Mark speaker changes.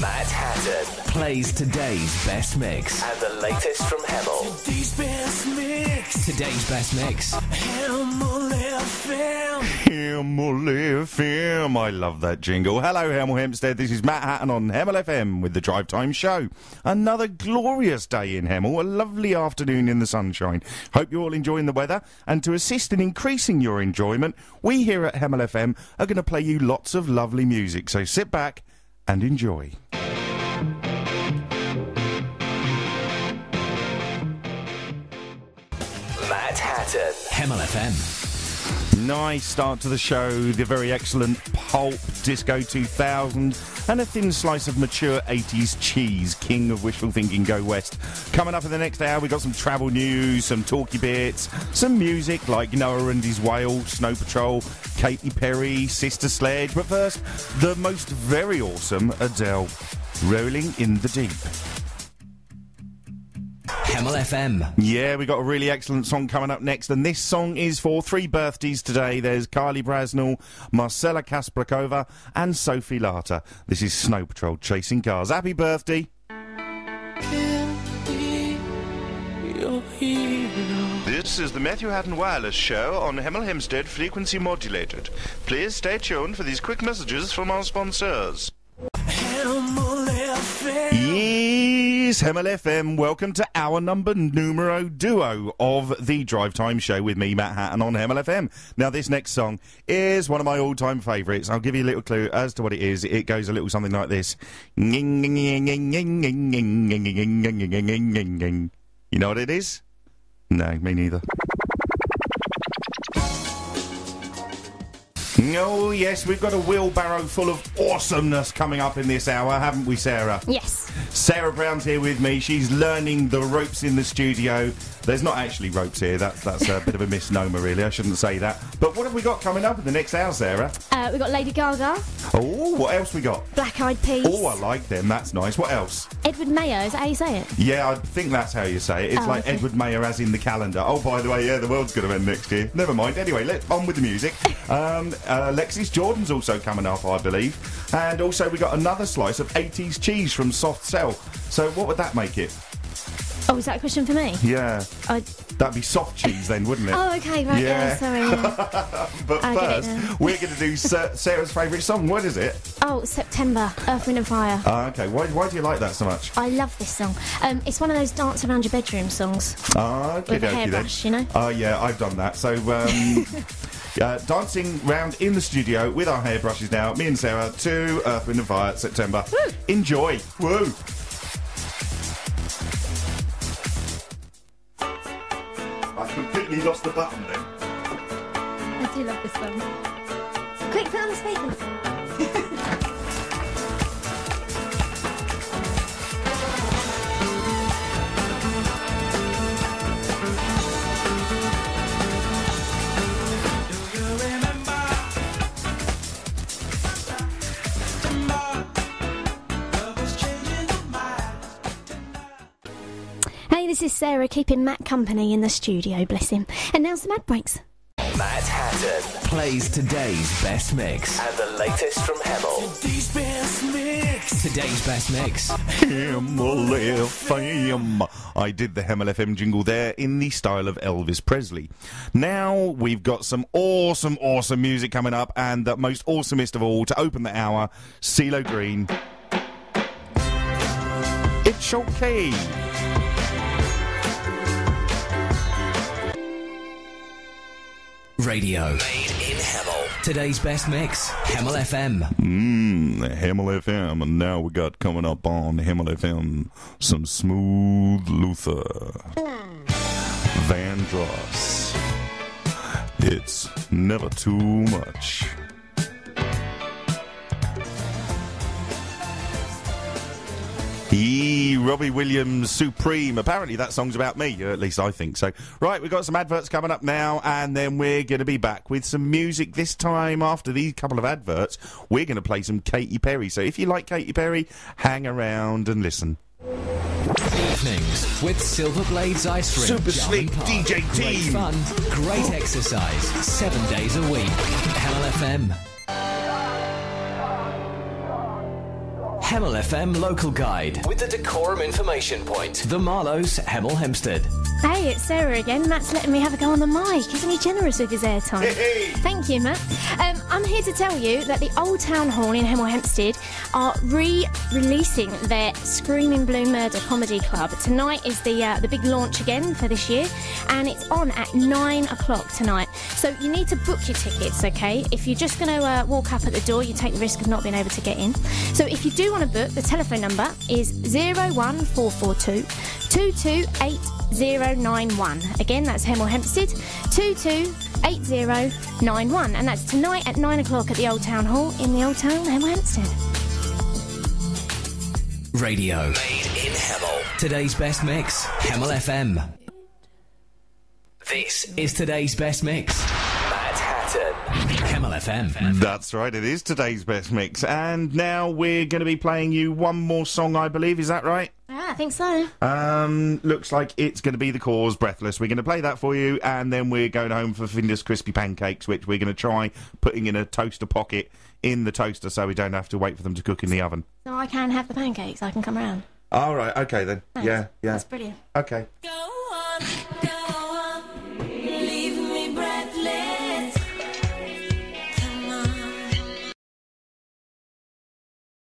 Speaker 1: Matt Hatton
Speaker 2: plays today's best mix.
Speaker 1: and the latest from Hemel.
Speaker 3: Today's best mix.
Speaker 2: Today's best mix.
Speaker 3: Hemel FM.
Speaker 4: Hemel FM. I love that jingle. Hello, Hemel Hempstead. This is Matt Hatton on Hemel FM with the Drive Time Show. Another glorious day in Hemel. A lovely afternoon in the sunshine. Hope you're all enjoying the weather. And to assist in increasing your enjoyment, we here at Hemel FM are going to play you lots of lovely music. So sit back and enjoy.
Speaker 1: Matt Hatton.
Speaker 2: Hemel FM.
Speaker 4: Nice start to the show, the very excellent Pulp, Disco 2000, and a thin slice of mature 80s cheese, king of wishful thinking, go west. Coming up in the next hour, we got some travel news, some talky bits, some music like Noah and his Whale, Snow Patrol, Katy Perry, Sister Sledge, but first, the most very awesome Adele, Rolling in the Deep.
Speaker 2: Hemel FM.
Speaker 4: Yeah, we got a really excellent song coming up next, and this song is for 3 birthdays today. There's Carly Brasnell, Marcella Kasprakova, and Sophie Lata. This is Snow Patrol Chasing Cars. Happy birthday. This is the Matthew Hatton Wireless Show on Hemel Hempstead Frequency Modulated. Please stay tuned for these quick messages from our sponsors.
Speaker 3: Hemel FM.
Speaker 4: Yes, Hemel FM. Welcome to our numero duo of the Drive Time Show with me, Matt Hatton, on Hemel FM. Now, this next song is one of my all-time favourites. I'll give you a little clue as to what it is. It goes a little something like this. You know what it is? No, me neither. Oh, yes, we've got a wheelbarrow full of awesomeness coming up in this hour, haven't we, Sarah?
Speaker 5: Yes.
Speaker 4: Sarah Brown's here with me. She's learning the ropes in the studio. There's not actually ropes here. That's a bit of a misnomer, really. I shouldn't say that. But what have we got coming up in the next hour, Sarah?
Speaker 5: We've got Lady Gaga,
Speaker 4: Oh, what else we got?
Speaker 5: Black Eyed Peas,
Speaker 4: Oh, I like them. That's nice. What else?
Speaker 5: Edward Mayo, is that how you say it?
Speaker 4: Yeah, I think that's how you say it. It's
Speaker 5: Oh,
Speaker 4: like
Speaker 5: okay.
Speaker 4: Edward Mayer as in the calendar. Oh, by the way, yeah, the world's going to end next year. Never mind. Anyway, let's on with the music. Alexis Jordan's also coming up, I believe. And also we got another slice of 80s cheese from Soft Cell. So what would that make it?
Speaker 5: Oh, is that a question for me?
Speaker 4: Yeah.
Speaker 5: I...
Speaker 4: That'd be soft cheese then, wouldn't it?
Speaker 5: Oh, okay, right, yeah, sorry. Yeah.
Speaker 4: But
Speaker 5: I get it
Speaker 4: first,
Speaker 5: now.
Speaker 4: we're going to do Sarah's favourite song. What is it?
Speaker 5: Oh, September, Earth, Wind and Fire.
Speaker 4: Okay. Why do you like that so much?
Speaker 5: I love this song. It's one of those dance around your bedroom songs.
Speaker 4: Okay,
Speaker 5: With a hairbrush, you know?
Speaker 4: Oh, yeah, I've done that. So, dancing round in the studio with our hairbrushes now, me and Sarah, to Earth, Wind and Fire, September.
Speaker 5: Woo.
Speaker 4: Enjoy. Woo! I completely lost the button then.
Speaker 5: I do love this song. Quick, put on the speakers. Hey, this is Sarah keeping Matt company in the studio, bless him. And now some ad breaks.
Speaker 1: Matt Hatton
Speaker 2: Plays today's best mix.
Speaker 1: and the latest from Hemel.
Speaker 3: Today's best mix.
Speaker 2: Today's best mix.
Speaker 4: Hemel FM. I did the Hemel FM jingle there in the style of Elvis Presley. Now we've got some awesome music coming up, and the most awesomest of all, to open the hour, CeeLo Green. It's okay.
Speaker 2: Radio.
Speaker 1: Made in Hemel.
Speaker 2: Today's best mix. Hemel FM.
Speaker 4: Hemel FM, and now we got coming up on Hemel FM some Smooth Luther. Vandross. It's never too much. Robbie Williams, Supreme. Apparently that song's about me, at least I think so. Right, we've got some adverts coming up now, and then we're going to be back with some music. This time, after these couple of adverts, we're going to play some Katy Perry. So if you like Katy Perry, hang around and listen.
Speaker 2: Evenings with Silver Blades Ice Cream.
Speaker 4: Super slick DJ
Speaker 2: Great
Speaker 4: team.
Speaker 2: fun, great exercise, 7 days a week. Hemel FM. Hemel FM Local Guide.
Speaker 1: With the Decorum Information Point.
Speaker 2: The Marlows, Hemel Hempstead.
Speaker 5: Hey, it's Sarah again. Matt's letting me have a go on the mic. Isn't he generous with his airtime? Thank you, Matt. I'm here to tell you that the Old Town Hall in Hemel Hempstead are re-releasing their Screaming Blue Murder Comedy Club. Tonight is the big launch again for this year, and it's on at 9 o'clock tonight. So you need to book your tickets, okay? If you're just going to walk up at the door, you take the risk of not being able to get in. So if you do want to book, the telephone number is 01442 228091. Again, that's Hemel Hempstead, 228091. And that's tonight at 9 o'clock at the Old Town Hall in the Old Town, Hemel Hempstead.
Speaker 2: Radio.
Speaker 1: Made in Hemel.
Speaker 2: Today's best mix, Hemel FM.
Speaker 1: This
Speaker 2: Is today's best mix,
Speaker 1: Matt Hatton.
Speaker 2: Hemel FM.
Speaker 4: That's right, it is today's best mix. And now we're going to be playing you one more song, I believe. Is that right?
Speaker 5: Yeah, I think so.
Speaker 4: Looks like it's going to be The Cause, Breathless. We're going to play that for you, and then we're going home for Finder's Crispy Pancakes, which we're going to try putting in a toaster pocket in the toaster so we don't have to wait for them to cook in the oven.
Speaker 5: So I can have the pancakes. I can come round.
Speaker 4: All right, okay then.
Speaker 5: Thanks.
Speaker 4: Yeah.
Speaker 5: That's brilliant.
Speaker 4: Okay.
Speaker 3: Go on.